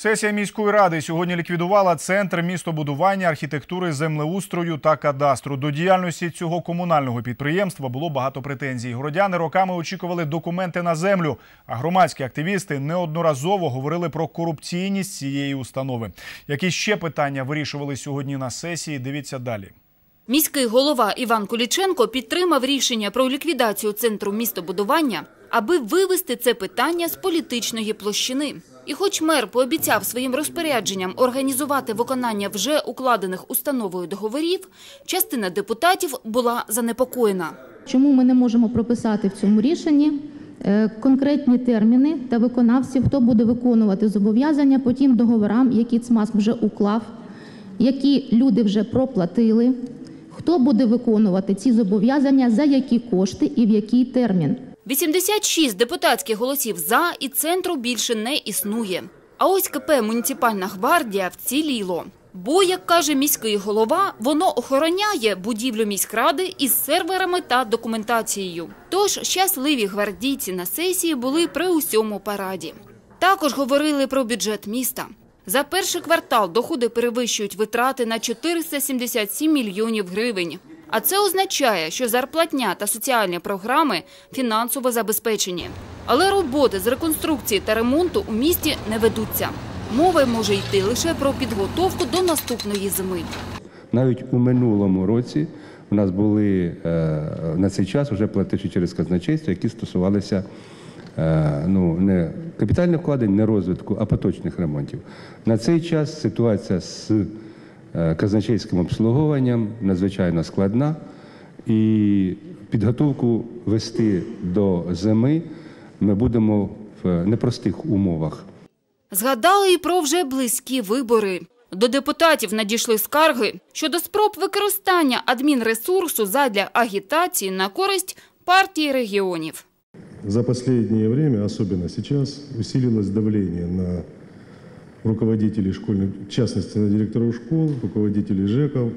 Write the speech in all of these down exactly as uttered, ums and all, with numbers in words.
Сесія міської ради сьогодні ліквідувала Центр містобудування, архітектури, землеустрою та кадастру. До діяльності цього комунального підприємства було багато претензій. Городяни роками очікували документи на землю, а громадські активісти неодноразово говорили про корупційність цієї установи. Які ще питання вирішували сьогодні на сесії, дивіться далі. Міський голова Іван Куліченко підтримав рішення про ліквідацію Центру містобудування, аби вивести це питання з політичної площини. І хоч мер пообіцяв своїм розпорядженням організувати виконання вже укладених установою договорів, частина депутатів була занепокоєна. Чому ми не можемо прописати в цьому рішенні конкретні терміни та виконавців, хто буде виконувати зобов'язання по тим договорам, які ЦМАС вже уклав, які люди вже проплатили, хто буде виконувати ці зобов'язання, за які кошти і в який термін. вісімдесят шість депутатських голосів «за» і центру більше не існує. А ось КП «Муніципальна гвардія» вціліло. Бо, як каже міський голова, воно охороняє будівлю міськради із серверами та документацією. Тож щасливі гвардійці на сесії були при усьому параді. Також говорили про бюджет міста. За перший квартал доходи перевищують витрати на чотириста сімдесят сім мільйонів гривень. А це означає, що зарплатня та соціальні програми фінансово забезпечені. Але роботи з реконструкції та ремонту у місті не ведуться. Мова може йти лише про підготовку до наступної зими. Навіть у минулому році у нас були на цей час вже платежі через казначейство, які стосувалися ну, не капітальних вкладень, не розвитку, а поточних ремонтів. На цей час ситуація з казначейським обслуговуванням надзвичайно складна, і підготовку вести до зими ми будемо в непростих умовах. Згадали і про вже близькі вибори. До депутатів надійшли скарги щодо спроб використання адмінресурсу задля агітації на користь партії регіонів. За последнее время, особенно сейчас, усилилось давление на руководителей школьных, в частности на директоров школ, руководителей ЖЭКов,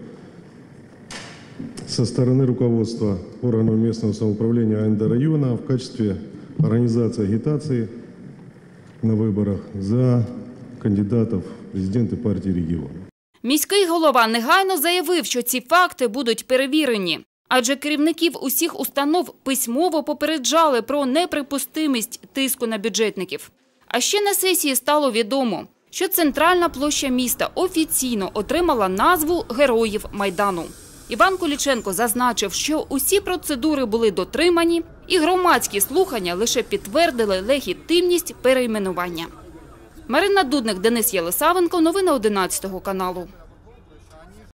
со стороны руководства органов местного самоуправления АНД района в качестве организации агитации на выборах за кандидатов в президенты партии региона. Міський голова негайно заявив, що ці факти будуть перевірені. Адже керівників усіх установ письмово попереджали про неприпустимість тиску на бюджетників. А ще на сесії стало відомо, що центральна площа міста офіційно отримала назву Героїв Майдану. Іван Куліченко зазначив, що усі процедури були дотримані і громадські слухання лише підтвердили легітимність перейменування. Марина Дудник, Денис Єлисавенко. Новини одинадцятого каналу.